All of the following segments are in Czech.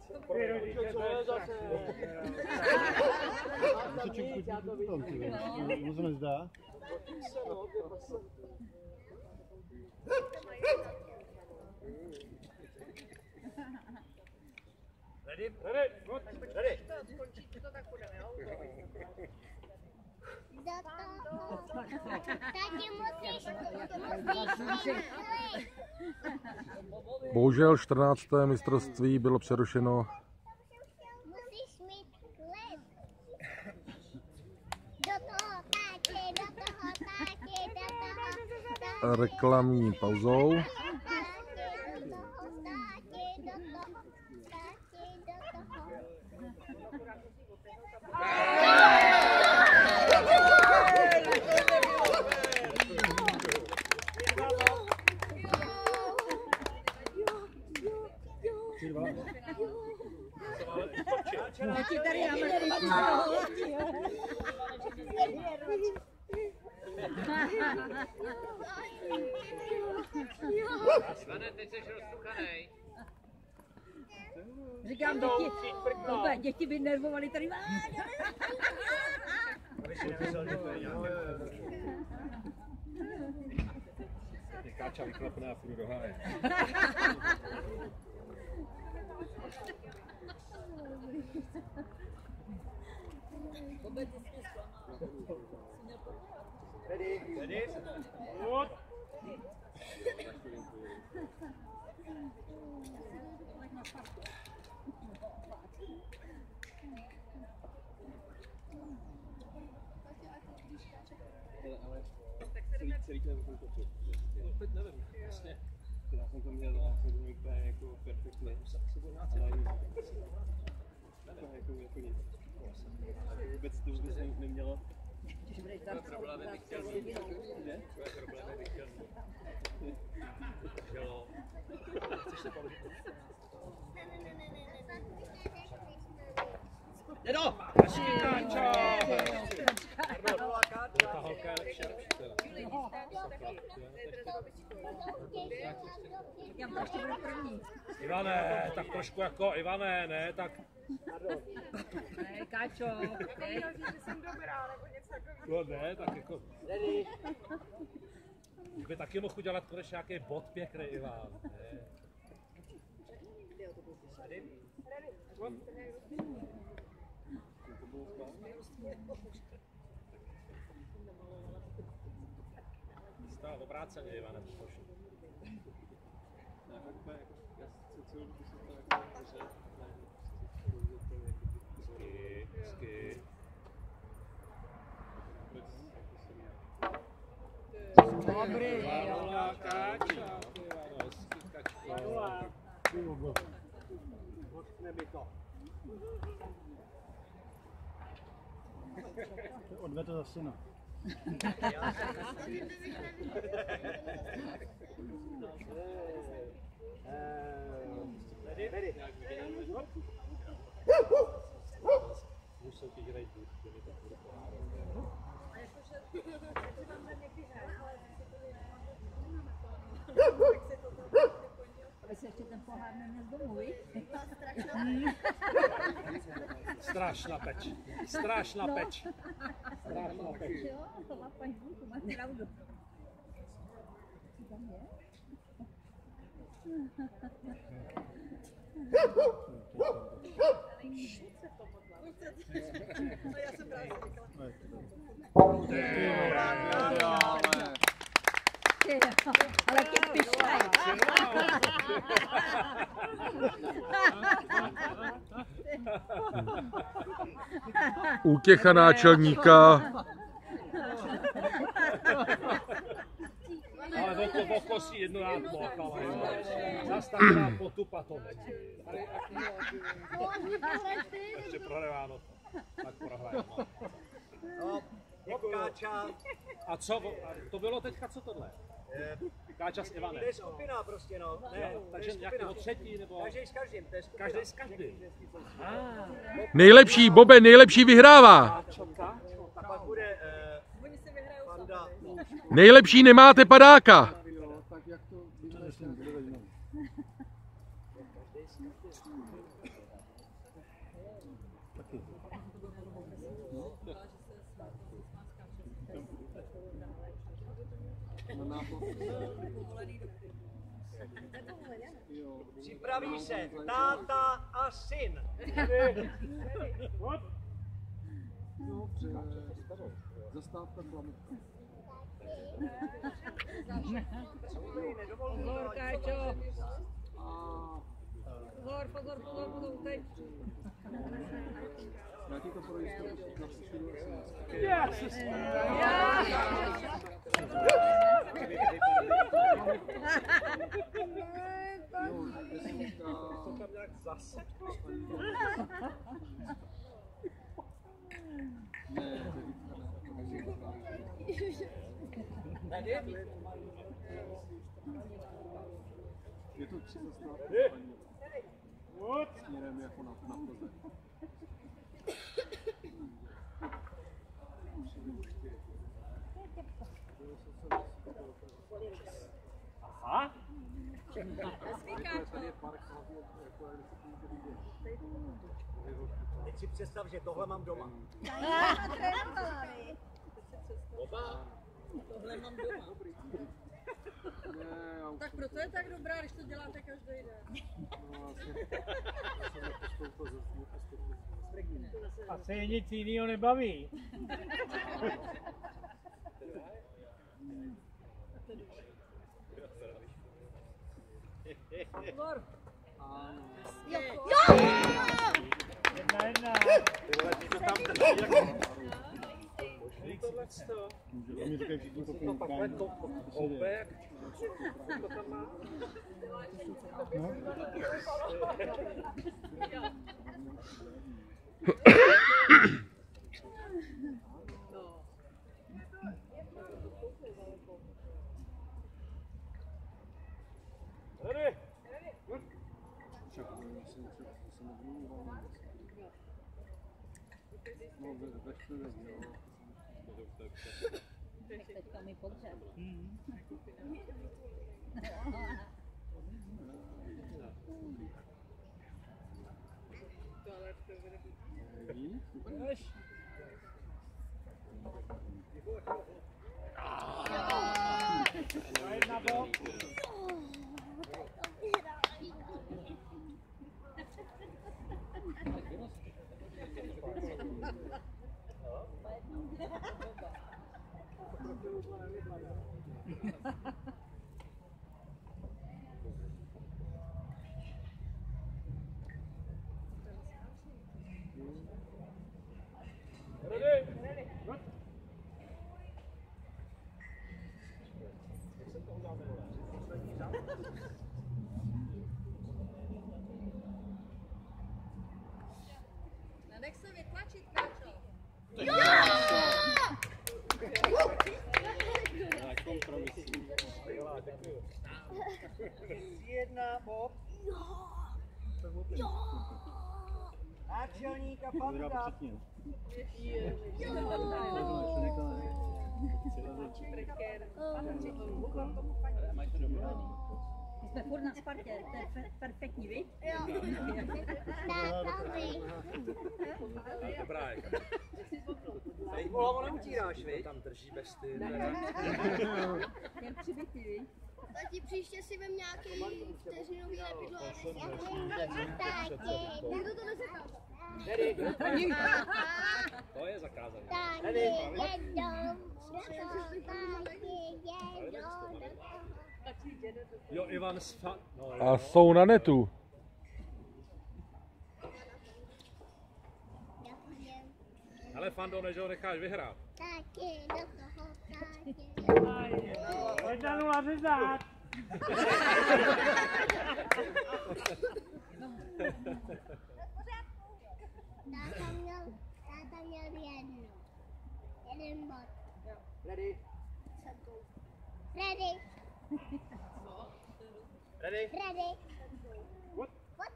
Bohužel 14. mistrovství bylo přerušeno reklamní pauzou. Říkám, děti by nervovali tady. Káča vyklapená půjdu do háje. Ready? Good. Celý ten točil. Teď nevím, vlastně. Já jsem to měl úplně jako perfektně. Ale jako nic. Vůbec to vůbec nemělo. Tvoje problémy bych chtěl mít. Ne? Tvoje problémy bych chtěl mít. Želo. Chceš se položit? Jedo! Káča! Ta holka je lepší. Ivane, tak trošku jako Ivane, ne, tak... Ne, Káčo. Že jsem dobrá, nebo něco takového. No ne, tak jako... Už by taky mohl udělat konečně nějaký bod pěkný, Ivan. Ne. Stál obráceně, Ivane, pošli. Hezky. Dobrý. Káča. Odvedl za syna. Ready? Musel ti dělat buď, kdyby to bude pohádat. A jakože vám na někdy hraje, ale Aby se ještě ten pohár neměl domů, víš? Strašná peč. Strašná peč. Strašná peč. Jo, to má paní Bulku, máš pravdu. Tam je? No já jsem právě řekla. Ale ty pišaj. Útěcha náčelníka. Ale oko si jedno rád mohl, ale zas tak rád potupa to není. Ještě prohráváno, tak prohráváno. No, Káča. A co, to bylo teďka co tohle? Káča s Ivanem. To je skupina prostě, no. Ne, takže nějakého třetí, nebo... Každý s každým, to je skupina. Každý s každým. Nejlepší, Bobe, nejlepší vyhrává. Tak pak bude Panda. Nejlepší nemáte padáka. Připraví se táta a syn. Zastávka Klametka. Pozor, Káčo. A Pozor, teď. já ti to pro jistotu na příští je to 3 zastávky směrem jako na Plzeň. A? Teď si představ, že tohle mám doma. Tohle mám doma. Tak proto je tak dobrá, když to děláte každý den. Asi nic jiného nebaví. Pozor. Jedna. Oni říkají všichni to takhle to Oupek. to tam má. Teďka mi pohřeb. Jedna bok. Nenech se vytlačit, Káčo. Jedna, Bob. Náčelník a Fanda. My jsme furt na Spartě, to je perfektní, viď? Dobrá, Teď hlavu neutíráš, viď? tam drží bez stylu. Jen přibitý, viď? Tati, příště si vem nějaký vteřinový lepidlo a někdo to nesekal. To je zakázané. Jo, Ivan no, A jsou na netu. ale Fando, než ho necháš vyhrát. Pojď na 0 řezat. Táta měl jeden bod. Ready? Ready? Ready? Ready? What? What?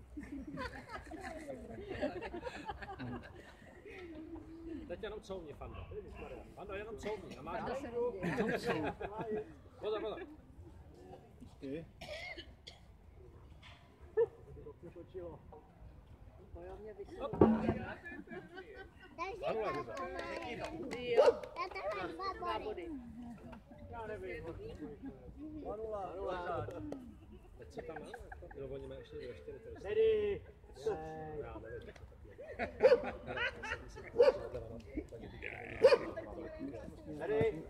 Teď jenom couvni, Fando. Fando, jenom couvni. A máš to? Pozor, pozor. Co tam má? Jo, oni mají ještě 4. Ready. Ready.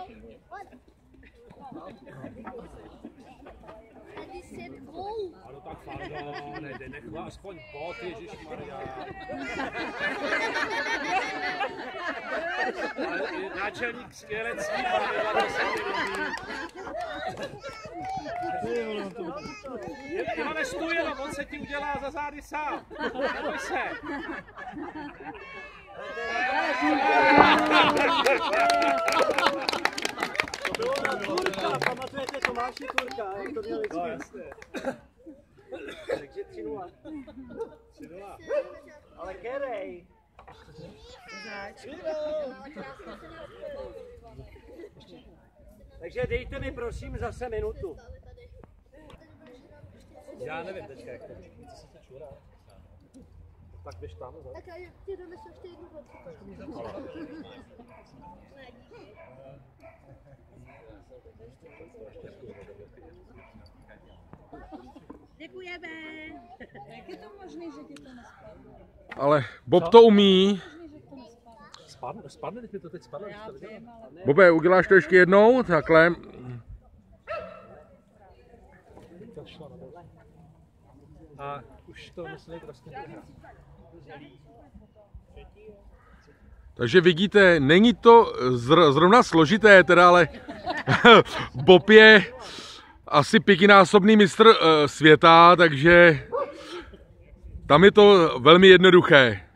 Ano, tak pardon, nejde, nechla aspoň bod, ježišmarja. Náčelník skvělecký, pravidla to se mi Ivane, stůj jenom, on se ti udělá za zády sám. Neboj se. To bylo na Turka, pamatujete Tomáši Turka, jak to měl vždycky. Takže 3-0. 3-0. Ale kerej. Takže dejte mi prosím zase minutu. Já nevím teďka, jak to je. Co se to čurá? Tak běž tam. Tak a ti donesu ještě jednu vodku. Děkujeme. Jak je to možné, že ti to nespadlo? Ale Bob to umí. Spadne, teď mi to teď spadne. Já vím, ale... Bobe, uděláš to ještě jednou? Takhle. To šlo na dole. A už to myslím prostě nehrá. Takže vidíte, není to zrovna složité, teda, ale Bob je asi 5násobný mistr světa, takže tam je to velmi jednoduché.